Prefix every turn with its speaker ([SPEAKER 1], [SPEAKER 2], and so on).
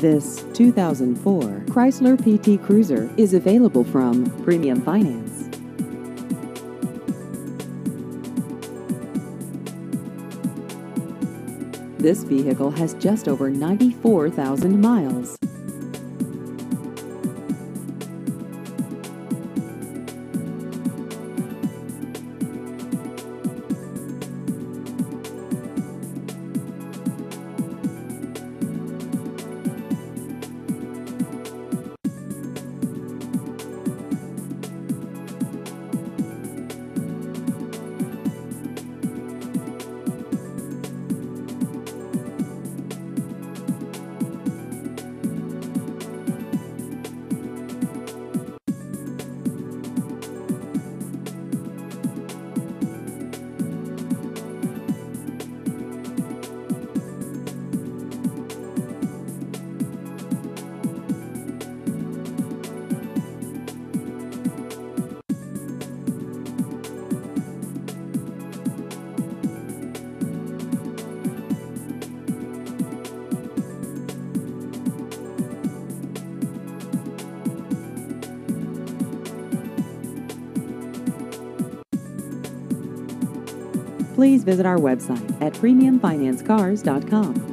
[SPEAKER 1] This 2004 Chrysler PT Cruiser is available from Premium Finance. This vehicle has just over 94,000 miles. Please visit our website at premiumfinancecars.com.